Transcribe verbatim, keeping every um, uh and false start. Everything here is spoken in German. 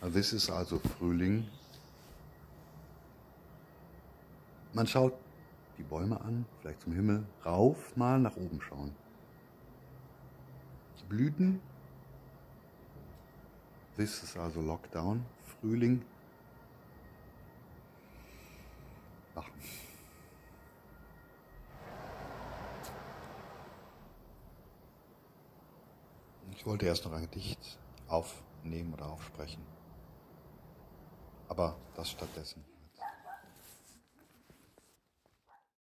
This ist also Frühling. Man schaut die Bäume an, vielleicht zum Himmel, rauf, mal nach oben schauen. Die Blüten. This ist also Lockdown, Frühling. Ach. Ich wollte erst noch ein Gedicht aufnehmen oder aufsprechen, aber das stattdessen.